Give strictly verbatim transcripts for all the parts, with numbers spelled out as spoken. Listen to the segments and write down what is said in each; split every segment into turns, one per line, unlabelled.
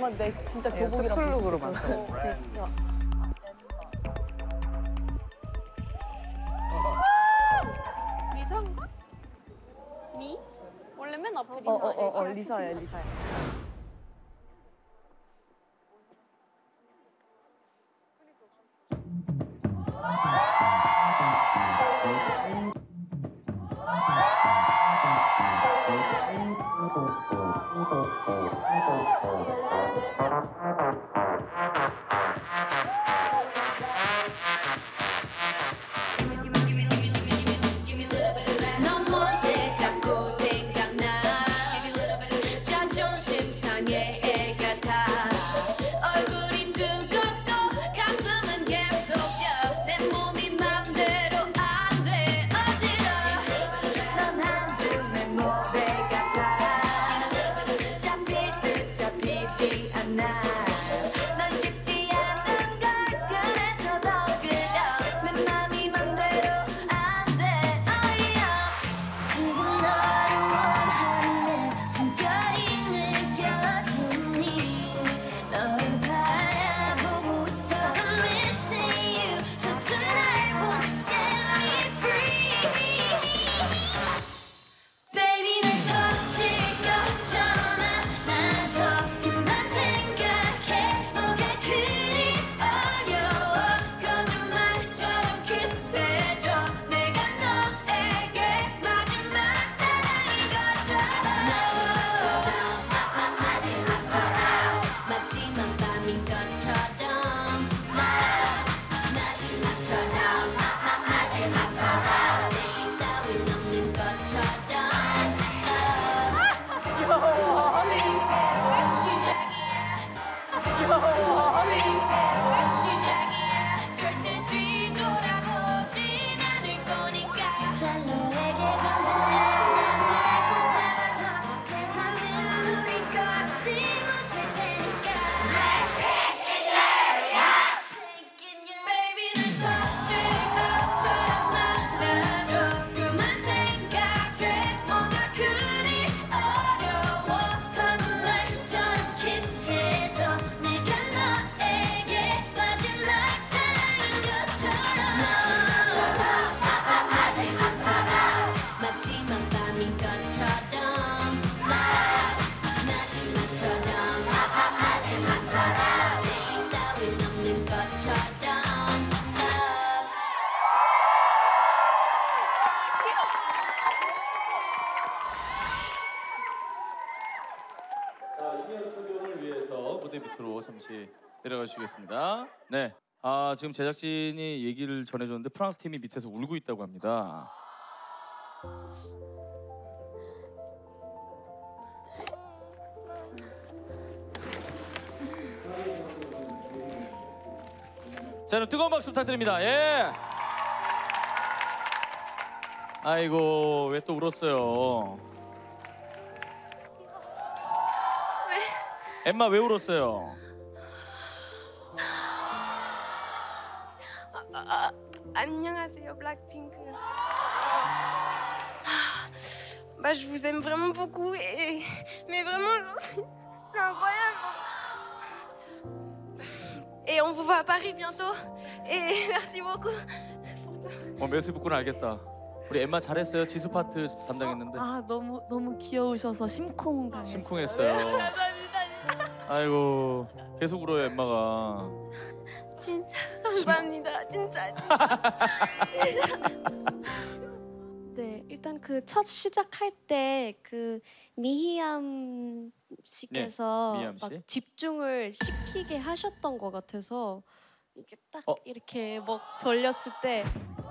정말 내 진짜
네,
교복이랑
스쿨룩으로
비슷하죠.
만들어요.
어,
리사인가? 리? 원래 맨 앞에 리사
어, 어,
아니야?
어, 어, 리사야, 리사야.
무대 밑으로 잠시 내려가 주시겠습니다. 네, 아 지금 제작진이 얘기를 전해줬는데 프랑스 팀이 밑에서 울고 있다고 합니다. 자, 그럼 뜨거운 박수 부탁드립니다. 예. 아이고, 왜 또 울었어요? 왜? 엠마 왜 울었어요?
아, 아, 안녕하세요, 블랙핑크. Bah, je vous aime vraiment beaucoup et mais vraiment c'est incroyable. Et on vous voit à Paris bientôt. Et merci beaucoup.
어, 메스부꾸는 알겠다. 우리 엠마 잘했어요. 지수 파트 담당했는데.
아, 너무 너무 귀여우셔서 심쿵 당했어요.
심쿵했어요.
감사합니다.
아이고, 계속 울어요, 엠마가.
진짜 감사합니다. 진짜. 네, 일단 그 첫 시작할 때 그 미희암 씨께서
네, 미희암 씨.
막 집중을 시키게 하셨던 것 같아서 이게 딱
어?
이렇게 막 돌렸을 때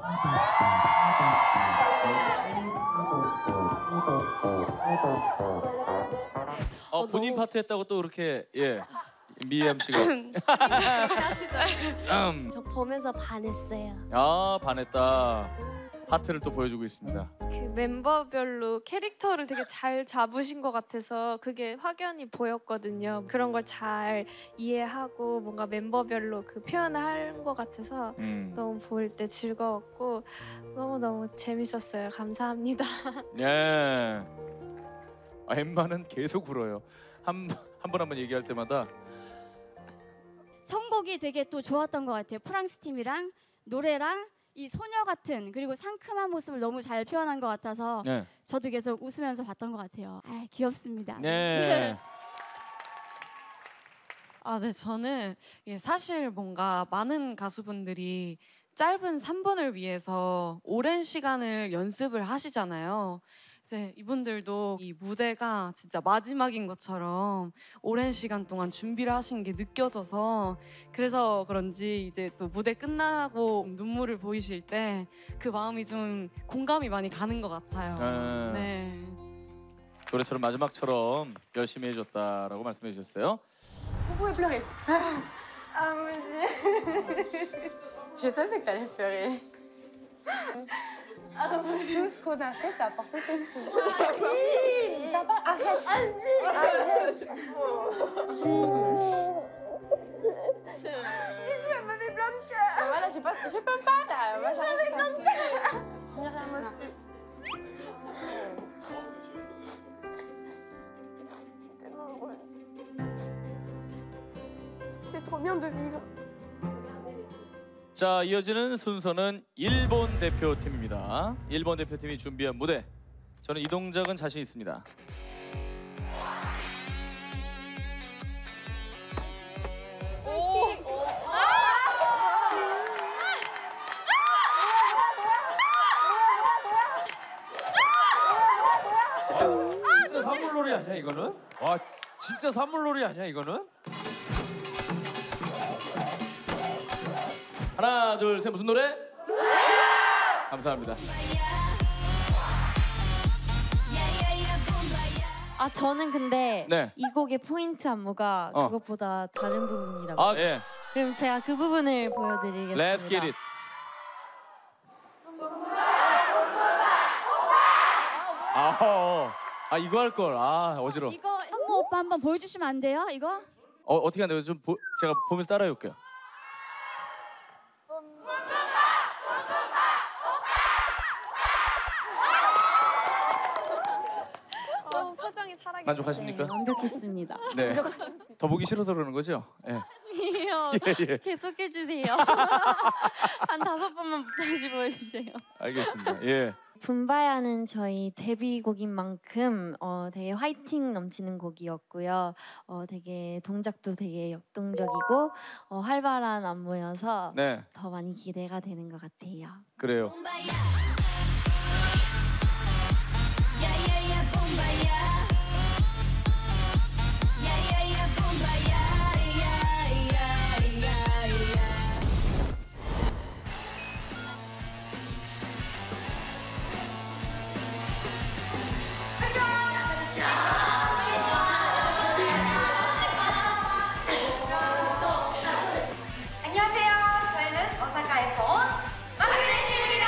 어,
어,
본인
너무-
파트 했다고 또 이렇게 예 미희암 씨가
하시죠.
음.
저 보면서 반했어요.
아 반했다. 하트를 또 보여주고 있습니다.
그 멤버별로 캐릭터를 되게 잘 잡으신 것 같아서 그게 확연히 보였거든요. 그런 걸 잘 이해하고 뭔가 멤버별로 그 표현을 한 것 같아서
음.
너무 볼 때 즐거웠고 너무너무 재밌었어요. 감사합니다.
예. 아, 엠마는 계속 울어요. 한 한 번 한 번 얘기할 때마다
선곡이 되게 또 좋았던 것 같아요. 프랑스 팀이랑 노래랑 이 소녀 같은 그리고 상큼한 모습을 너무 잘 표현한 것 같아서
네.
저도 계속 웃으면서 봤던 것 같아요. 아, 귀엽습니다.
네.
아, 네, 저는 예, 사실 뭔가 많은 가수분들이 짧은 삼 분을 위해서 오랜 시간을 연습을 하시잖아요. 이제 이분들도 이 무대가 진짜 마지막인 것처럼 오랜 시간 동안 준비를 하신 게 느껴져서 그래서 그런지 이제 또 무대 끝나고 눈물을 보이실 때 그 마음이 좀 공감이 많이 가는 것 같아요.
아,
네.
노래처럼 마지막처럼 열심히 해줬다라고 말씀해 주셨어요.
Vous pouvez pleurer.
아, 뭐지?
Je savais que t'allais pleurer. Tout ce qu'on a fait, t'as apporté tes fruits. Jim, t'as pas... Arrête. Arrête. Jim.
Dis, tu m'as fait plein de cœur.
Voilà, j'ai pas... Je peux pas, là. Moi, j'arrive pas.
plein de cœur.
Myriam aussi. Je suis tellement heureuse. C'est trop bien de vivre.
자, 이어지는 순서는 일본 대표팀입니다. 일본 대표팀이 준비한 무대. 저는 이 동작은 자신 있습니다.
진짜 산물놀이 아니야 이거는? 와 진짜 산물놀이 아니야 이거는?
하나, 둘, 셋, 무슨 노래? 감사합니다.
아 저는 근데
네.
이 곡의 포인트 안무가
어.
그것보다 다른 부분이라고.
아, 예.
그럼 제가 그 부분을 보여드리겠습니다.
Let's get it. 아, 어. 아 이거 할 걸. 아 어지러.
이거 현모 오빠 한번 보여주시면 안 돼요? 이거?
어 어떻게 하는데 좀 보, 제가 보면서 따라해 볼게요.
너무 표정이 살아있어요.
만족하십니까?
네, 완벽했습니다.
네. 더 보기 싫어서 그러는 거죠? 예.
아니에요.
예, 예.
계속해 주세요. 한 다섯 번만 다시 보여주세요.
알겠습니다. 예.
분바야는 저희 데뷔곡인 만큼 어, 되게 화이팅 넘치는 곡이었고요. 어, 되게 동작도 되게 역동적이고 어, 활발한 안무여서
네.
더 많이 기대가 되는 것 같아요.
그래요.
안녕하세요. 저희는 오사카에서 온 마크리스입니다.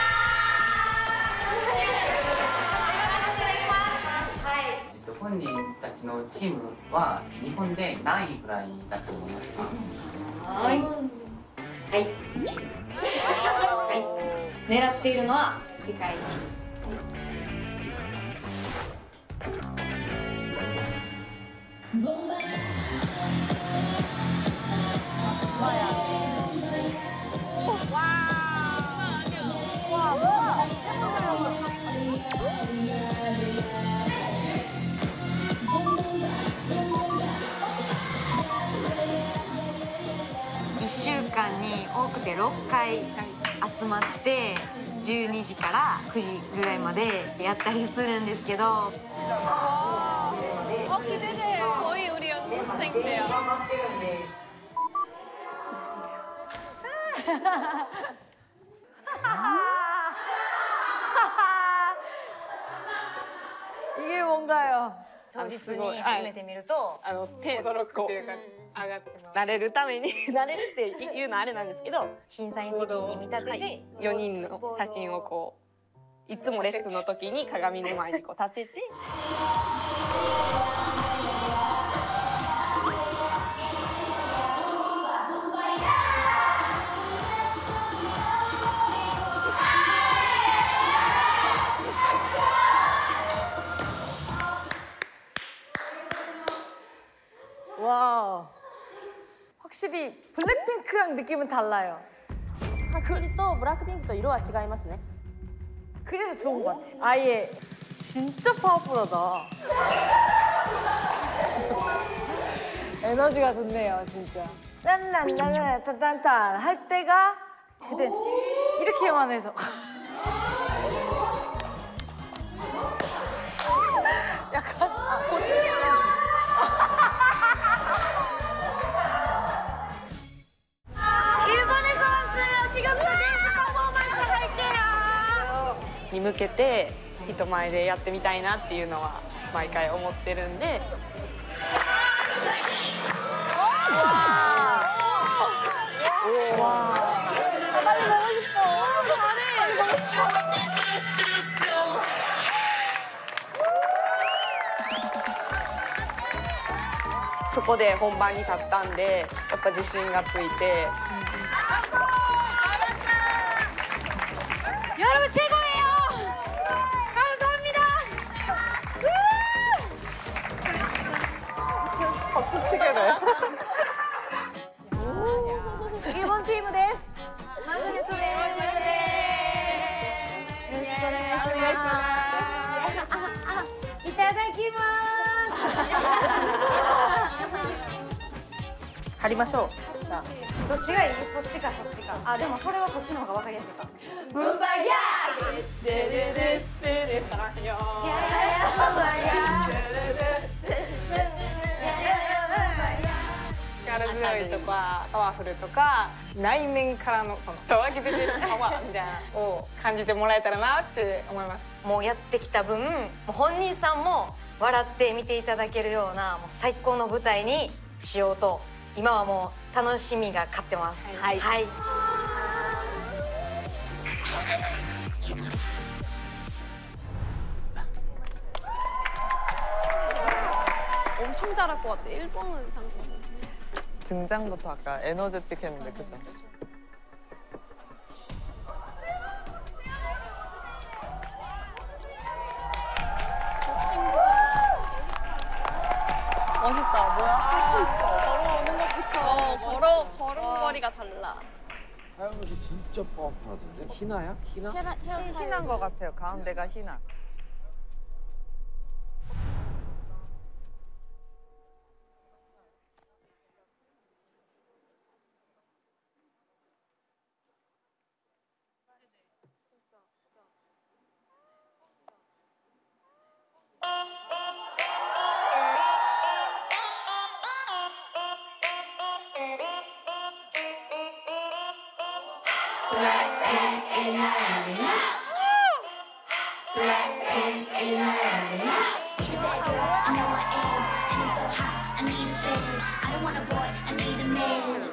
네,
本人たちのチームは日本で何位ぐらいだと思いますか？
はい。はい。はい。狙っているのは世界一です。 いっしゅうかんに多くてろっかい集まってじゅうにじからくじぐらいまでやったりするんですけど
어, 기대돼. 거의 우리 연습생 때야.
이게 뭔가요? 当日に初めて見ると
あの手驚くっていうか上がって慣れるために慣れるっていうのはあれなんですけど
審査員席に見立てて
よにんの写真をこういつもレッスンの時に鏡の前にこう立てて。
와
확실히 블랙핑크랑 느낌은 달라요.
はっきりとブラックピンクと色は違いますね。
그래서 좋은 것 같아. 아예 진짜 파워풀하다. 에너지가 좋네요, 진짜. 딴딴딴딴 딴딴딴 할 때가 제대 이렇게만 해서. 약간 아,
일본에서 왔어요. 지금부터 댄스 퍼포먼스 할게요.
に向けて人前でやってみたいなっていうのは毎回思ってるんで。そこで本番に立ったんでやっぱ自信がついて。
여러분 최고예요. 감사합니다.
박수 치게 돼.
일본 팀です. 마그네토です. 이타다키마스.
貼りましょう。じゃあ。
どっちがいい？そっちかそっちか。あ、でもそれはそっちの方がわかりやすいか。ブンバヤー。デレレデレサヨ。いやいやいやブンバヤー。
力強いとかパワフルとか内面からのこの湧き出てるパワーみたいなのを感じてもらえたらなって思います。
もうやってきた分、もう本人さんも笑って見ていただけるようなもう最高の舞台にしようと今はもう楽しみが勝ってます。はい。はい
엄청 잘할 것 같아. 일본은 참.
등장부터 아까 에너제틱 했는데 그죠? 멋있다. 뭐야? 할 수 있어.
걸어오는 것부터 어, 걸어 걸음걸이가 달라.
하영우 씨 진짜 파워풀하던데? 희나야? 희나?
희난 것 같아요. 가운데가 희나.
Blackpink in my area. Blackpink in my area. Be the bad girl, I know I am, and I'm so hot, I need a fan. I don't want a boy, I need a man.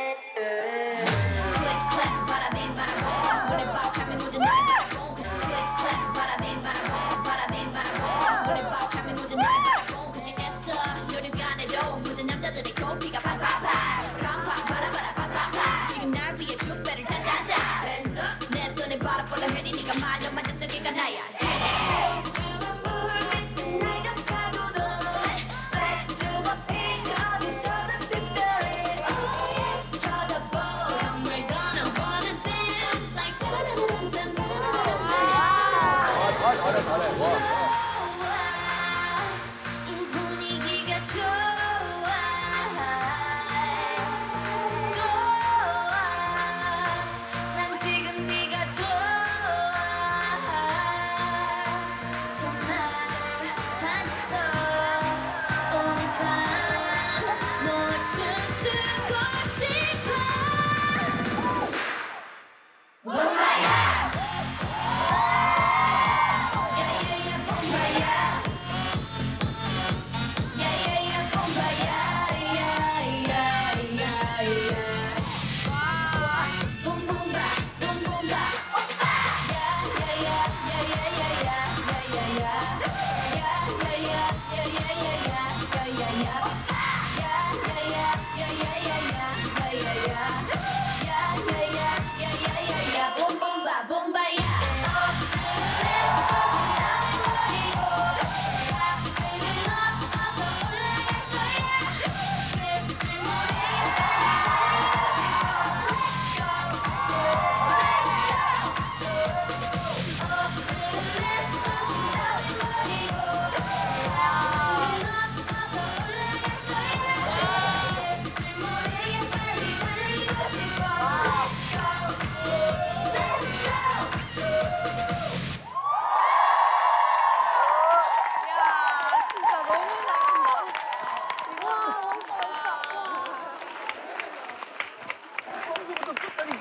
Click clap, bada bing, bada boom. When it pop, chop me with the knife, bada boom. Click clap, bada bing, bada boom, bada bing, bada boom. When it pop, chop me with the knife, bada boom. 그치 애써 노력안해도 모든 남자들의 고삐가 팍팍팍. 팡팡 바라 바라 팍팍팍. 지금 날 위해 축배를 짜자자. Hands up, 내 손에 바라 폴라 해니 네가 말로만 듣던 걔가 나야.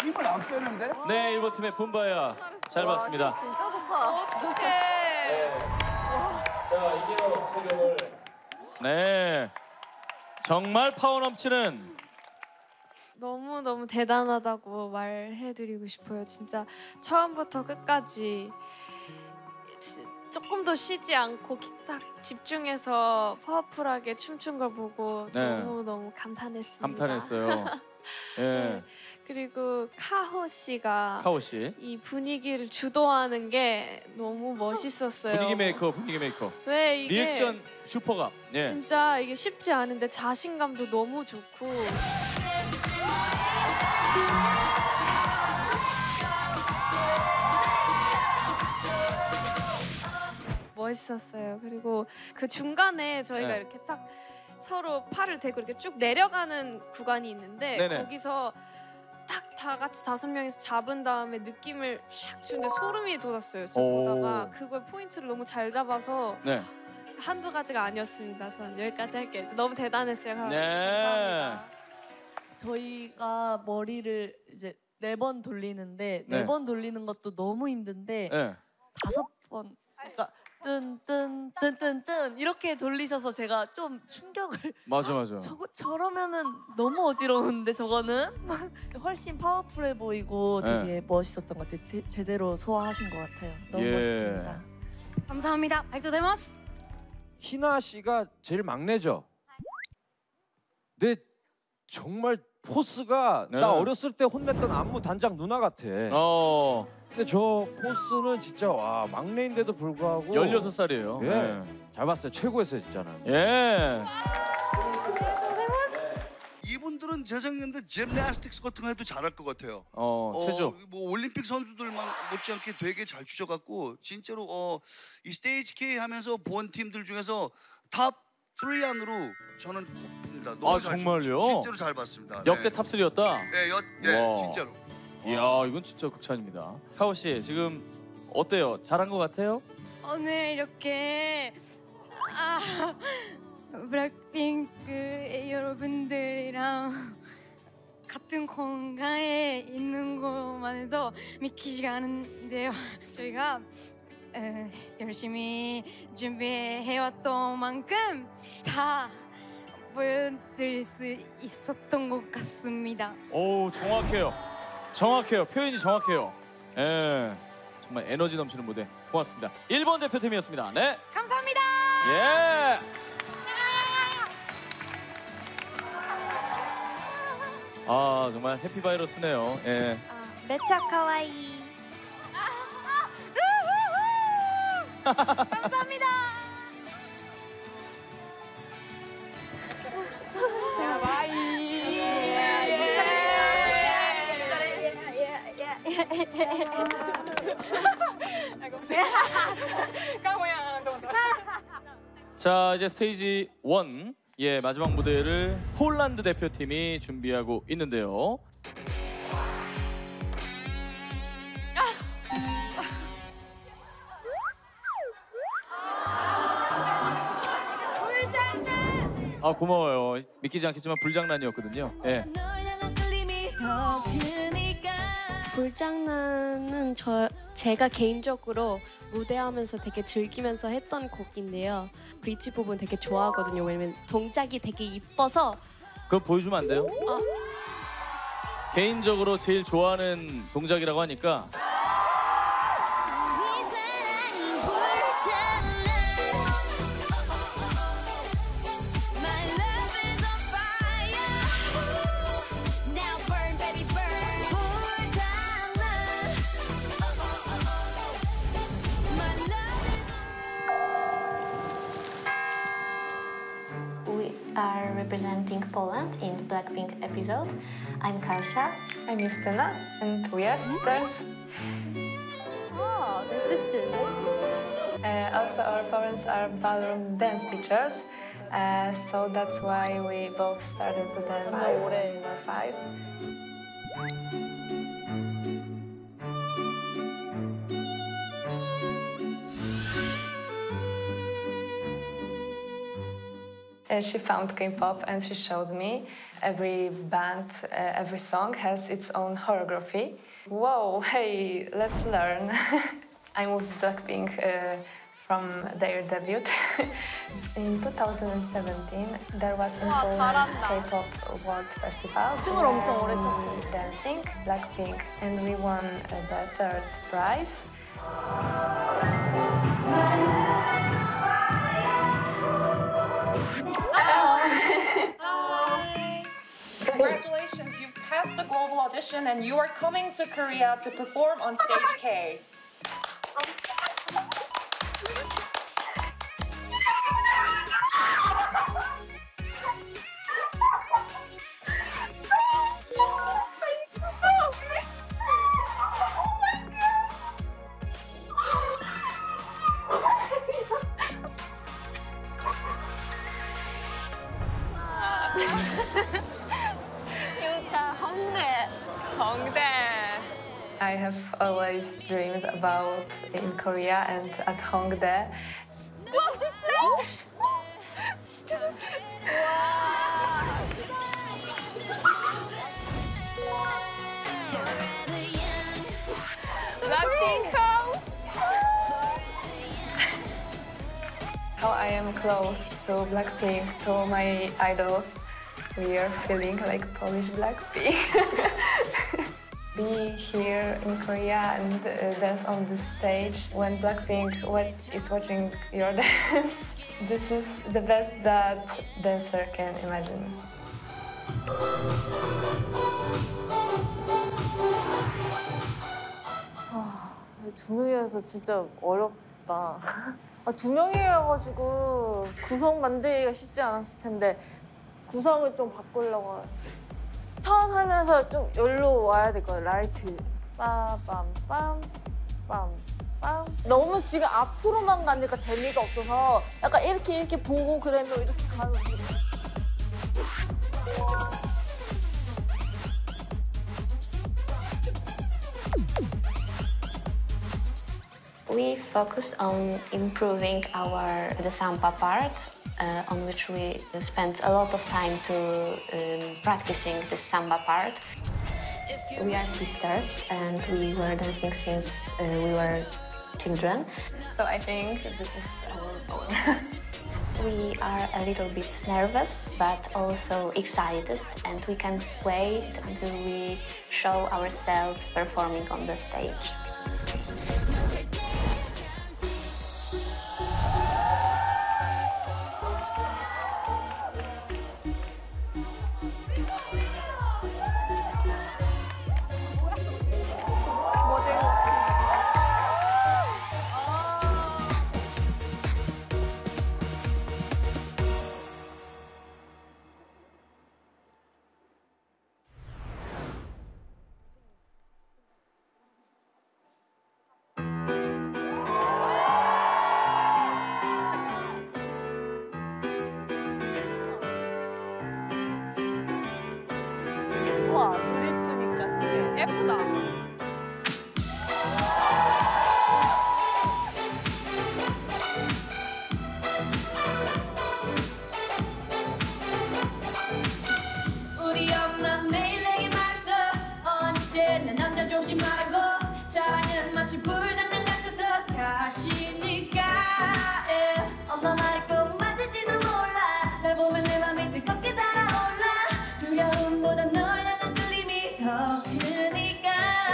힘을 안 빼는데?
네, 일본 팀의 분바야 잘 봤습니다.
진짜 좋다. 어떡해.
자, 이기노 최경을. 네, 정말 파워 넘치는.
너무 너무 대단하다고 말해드리고 싶어요. 진짜 처음부터 끝까지 지- 조금 더 쉬지 않고 딱 집중해서 파워풀하게 춤춘 걸 보고
네.
너무 너무 감탄했습니다.
감탄했어요. 예,
그리고 카호 씨가
카오 씨.
이 분위기를 주도하는 게 너무 멋있었어요.
분위기 메이커, 분위기 메이커.
네, 이게
리액션 슈퍼갑. 예.
진짜 이게 쉽지 않은데 자신감도 너무 좋고 멋있었어요. 그리고 그 중간에 저희가
네.
이렇게 딱 서로 팔을 대고 이렇게 쭉 내려가는 구간이 있는데
네네.
거기서 딱 다 같이 다섯 명이서 잡은 다음에 느낌을 샥 주는데 소름이 돋았어요. 저
오.
보다가 그걸 포인트를 너무 잘 잡아서
네.
한두 가지가 아니었습니다. 전 여기까지 할게요. 너무 대단했어요.
네.
감사합니다.
저희가 머리를 이제 네 번 돌리는데
네.
네 번 돌리는 것도 너무 힘든데
예.
다섯 번 그러니까 뜬뜬뜬뜬뜬 이렇게 돌리셔서 제가 좀 충격을
맞아, 맞아.
저거 저러면은 너무 어지러운데 저거는 훨씬 파워풀해 보이고
네.
되게 멋있었던 것 같아요. 제, 제대로 소화하신 것 같아요. 너무
예.
멋있습니다.
감사합니다. 발도되마스.
희나 씨가 제일 막내죠. 근데 정말 포스가
네.
나 어렸을 때 혼냈던 안무 단장 누나 같아.
어,
근데 저 포스는 진짜 와 막내인데도 불구하고
열여섯 살이에요.
예.
예.
잘 봤어요. 최고였어요 진짜는.
예.
이분들은 제 생각인데 짐나스틱스 같은 거 해도 잘할 것 같아요.
어, 체조.
뭐 올림픽 선수들만 못지않게 되게 잘 추셔갖고 진짜로 어, 이 스테이지 K 하면서 본 팀들 중에서 탑 삼 안으로 저는 꼽습니다. 너무
아,
잘
정말요?
추- 진짜로 잘 봤습니다.
역대
네.
탑삼이었다.
네, 여, 예,
와.
진짜로.
이야, 이건 진짜 극찬입니다. 카오 씨, 지금 어때요? 잘한 것 같아요?
오늘 이렇게 아, 블랙핑크 여러분들이랑 같은 공간에 있는 것만 해도 믿기지가 않은데요. 저희가 에, 열심히 준비해왔던 만큼 다 보여드릴 수 있었던 것 같습니다.
오, 정확해요. 정확해요. 표현이 정확해요. 예. 정말 에너지 넘치는 무대 고맙습니다. 일본 대표팀이었습니다. 네.
감사합니다.
예. 아, 정말 해피 바이러스네요. 예.
매차 카와이.
감사합니다.
자, 이제 스테이지 일, 예, 마지막 무대를 폴란드 대표팀이 준비하고 있는데요. 아, 고마워요. 믿기지 않겠지만 불장난이었거든요. 예.
불장난은 저 제가 개인적으로 무대하면서 되게 즐기면서 했던 곡인데요. 브릿지 부분 되게 좋아하거든요. 왜냐면 동작이 되게 이뻐서.
그거 보여주면 안 돼요?
어,
개인적으로 제일 좋아하는 동작이라고 하니까
We are representing Poland in the Blackpink episode. I'm Kasia.
I'm Justyna, and we are sisters.
Oh, the sisters.
Uh, also, our parents are ballroom dance teachers, uh, so that's why we both started to dance when we were five. Uh, she found K-pop and she showed me. Every band, uh, every song has its own choreography. Whoa, hey, let's learn. I moved to Blackpink uh, from their debut. In two thousand seventeen, there was in Poland K-pop World Festival.
춤을 엄청 오래
췄어요. Dancing, Blackpink, and we won uh, the third prize.
Hi. Congratulations, you've passed the global audition and you are coming to Korea to perform on Stage K.
I have always dreamed about in Korea and at Hongdae.
Wow, this place! This is...
Blackpink house! How I am close to Blackpink, to my idols. We are feeling like Polish Blackpink. Be here in Korea and uh, dance on this stage when Blackpink is watching your dance. This is the best that dancer can imagine.
아, 두 명이어서 진짜 어렵다. 아, 두 명이어가지고 구성 만들기가 쉽지 않았을 텐데 구성을 좀 바꾸려고. 턴 하면서 좀 여기로 와야 될 거야. 라이트. 빰빰빰 빰빰. 너무 지금 앞으로만 가니까 재미가 없어서 약간 이렇게 이렇게 보고 그다음에 이렇게 가는 거.
We focused on improving our the samba part, uh, on which we spent a lot of time to um, practicing the samba part. We are sisters and we were dancing since uh, we were children.
So I think this is our goal.
We are a little bit nervous, but also excited, and we can't wait until we show ourselves performing on the stage.
우와, 둘이 추니까 진짜 예쁘다.
우리 엄마 매일 내게 말했어. 언제나 남자 조심하라고. 사랑은 마치 불장난 같아서 다치니까. 엄마 말이 꼭 맞을지도 몰라. 날 보면 내 맘이 뜨겁게 달아올라. 두려움보다 널 향한 끌림이 더 크니까.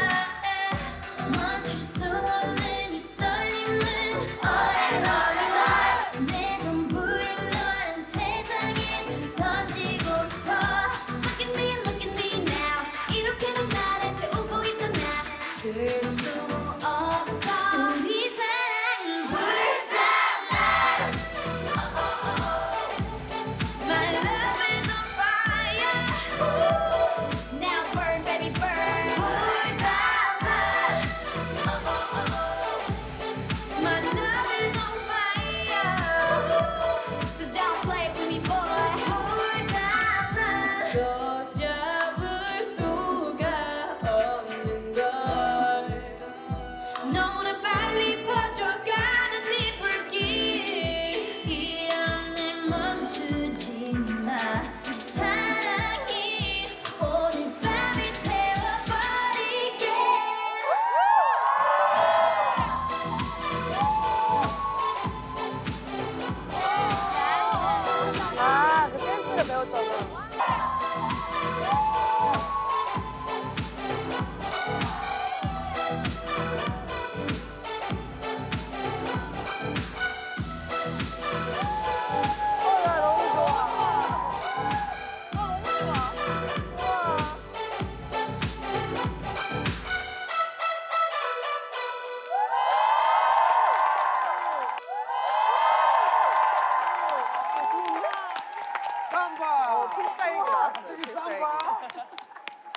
멈출 수 없는 이 떨림은 all and all in love. 내 전부를 너란 세상에 늘 던지고 싶어. Look at me, look at me now. 이렇게도 나를 태우고 있잖아. 들 수 없어.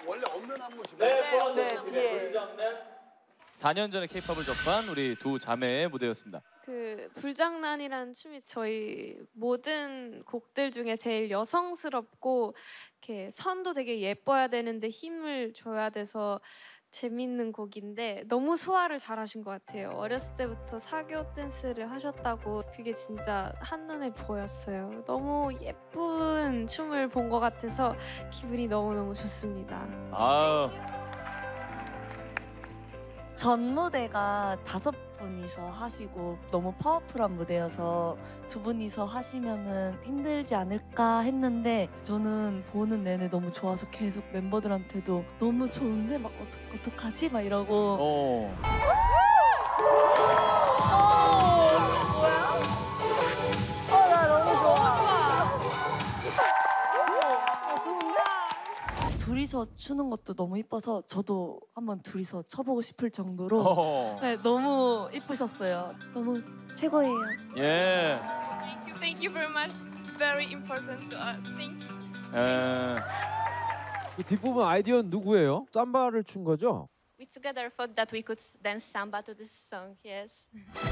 원래 없는 안무죠.
네,
네, 뒤에.
사 년 전에 케이팝을 접한 우리 두 자매의 무대였습니다.
그 불장난이라는 춤이 저희 모든 곡들 중에 제일 여성스럽고 이렇게 선도 되게 예뻐야 되는데 힘을 줘야 돼서 재밌는 곡인데 너무 소화를 잘하신 것 같아요. 어렸을 때부터 사교 댄스를 하셨다고 그게 진짜 한눈에 보였어요. 너무 예쁜 춤을 본 것 같아서 기분이 너무너무 좋습니다.
아.
전 무대가 다섯 분이서 하시고 너무 파워풀한 무대여서 두 분이서 하시면은 힘들지 않을까 했는데 저는 보는 내내 너무 좋아서 계속 멤버들한테도 너무 좋은데 막 어떡, 어떡하지? 막 이러고
어.
어, 나 너무 좋아. 둘이서 추는 것도 너무 이뻐서 저도 한번 둘이서 쳐보고 싶을 정도로
어.
네, 너무 이쁘셨어요. 너무 최고예요.
예.
Thank you very much. It's very important to us. Thank you.
예.
이 뒷부분 아이디어는 누구예요? 삼바를 춘 거죠?
We together thought that we could dance samba to this song. Yes.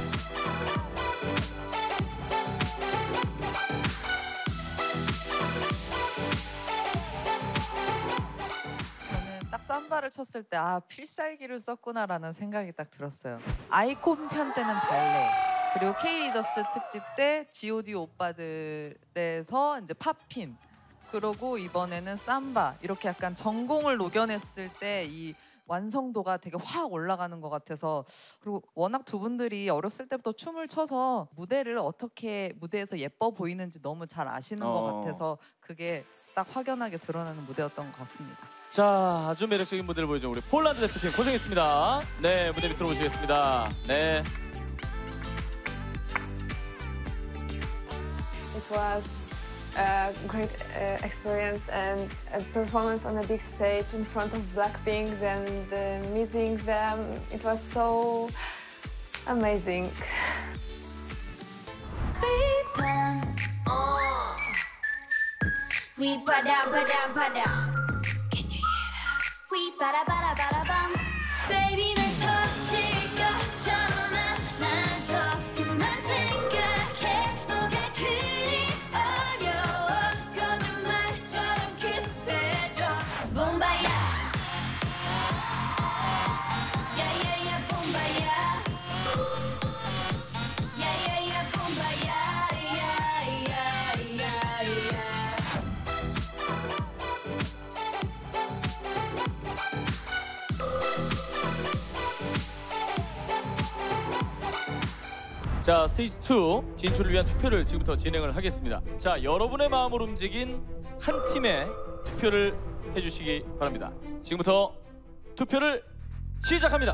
딱 삼바를 쳤을 때 아 필살기를 썼구나라는 생각이 딱 들었어요. 아이콘 편 때는 발레, 그리고 K-리더스 특집 때 지 오 디 오빠들에서 이제 팝핀, 그러고 이번에는 삼바, 이렇게 약간 전공을 녹여냈을 때 이 완성도가 되게 확 올라가는 것 같아서, 그리고 워낙 두 분들이 어렸을 때부터 춤을 춰서 무대를 어떻게 무대에서 예뻐 보이는지 너무 잘 아시는
어.
것 같아서 그게 딱 확연하게 드러나는 무대였던 것 같습니다.
자, 아주 매력적인 무대를 보여준 우리 폴란드 대표팀 고생했습니다. 네, 무대 밑으로 오시겠습니다. 네.
It was a great uh, experience and a performance on a big stage in front of Blackpink and uh, meeting them. It was so amazing.
We ba-da ba-da ba-da. Can you hear that? We ba-da ba-da ba-da bum. Baby 날 터질 것처럼 난 조금만 생각해. 뭐가 그리 어려워. 거짓말처럼 키스해줘. 봄바야. 야야야 봄바야. 야야야 봄바야. 야야야야.
자, 스테이지 투 진출을 위한 투표를 지금부터 진행을 하겠습니다. 자, 여러분의 마음을 움직인 한 팀의 투표를 해주시기 바랍니다. 지금부터 투표를 시작합니다.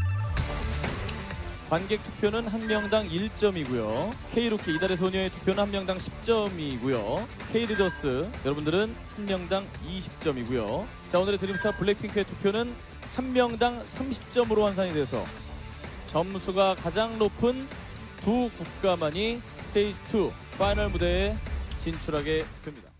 관객 투표는 한 명당 일 점이고요. K-로키 이달의 소녀의 투표는 한 명당 십 점이고요. K-리더스 여러분들은 한 명당 이십 점이고요. 자, 오늘의 드림스타 블랙핑크의 투표는 한 명당 삼십 점으로 환산이 돼서 점수가 가장 높은 두 국가만이 스테이지 투 파이널 무대에 진출하게 됩니다.